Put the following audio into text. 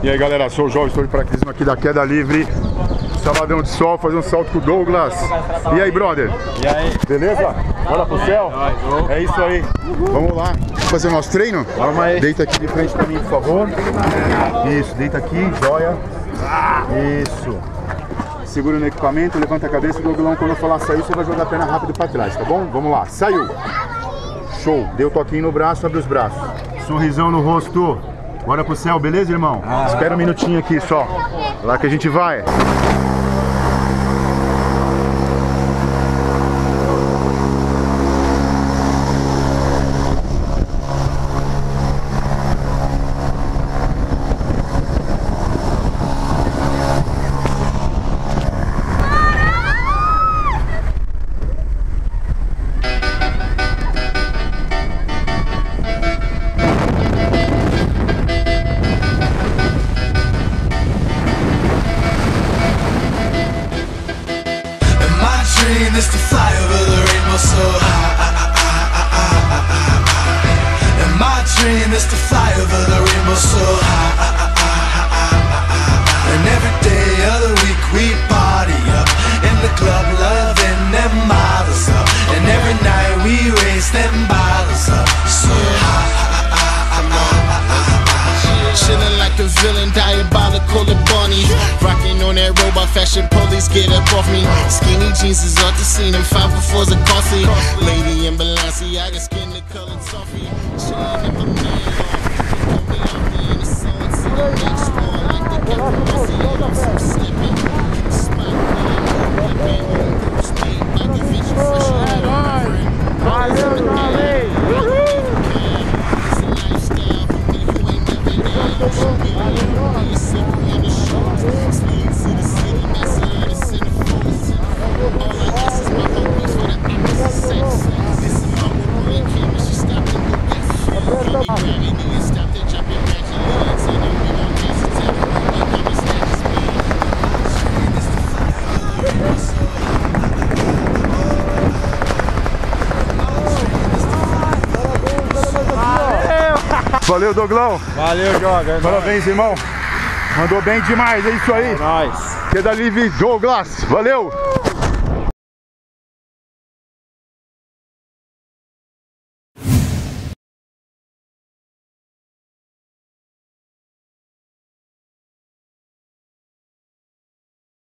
E aí galera, sou o João, estou de paraquedismo aqui da Queda Livre, Sabadão de Sol, fazer um salto com o Douglas. E aí, brother? E aí? Beleza? Bora pro céu? É isso aí. Vamos lá. Vamos fazer o nosso treino? Vamos aí. Deita aqui de frente pra mim, por favor. Isso, deita aqui, joia. Isso. Segura no equipamento, levanta a cabeça, Douglão, quando eu falar saiu, você vai jogar a perna rápido pra trás, tá bom? Vamos lá, saiu. Show. Deu toquinho no braço, abre os braços. Sorrisão no rosto. Bora pro céu, beleza, irmão? Espera um minutinho aqui só. Lá que a gente vai. Is to fly over the rainbow so high. And my dream is to fly over the rainbow so high. And every day of the week we party up in the club, loving them models up. And every night we raise them bottles up so high. Chillin' like a villain, diabolical and bunny. Rockin' on that robot fashion, police get up off me. Skinny jeans is off the scene, and 504s are costly. Lady in Balenciaga, skin the color toffee. Chillin' in my man in the sun, see the next spawn like the California. I'm slippin', spot flippin', speed like a bitch fresh out of Valeu, Douglão. Valeu, Joga. Parabéns, irmão. Mandou bem demais, é isso aí. É nóis. Queda Livre, Douglas. Valeu.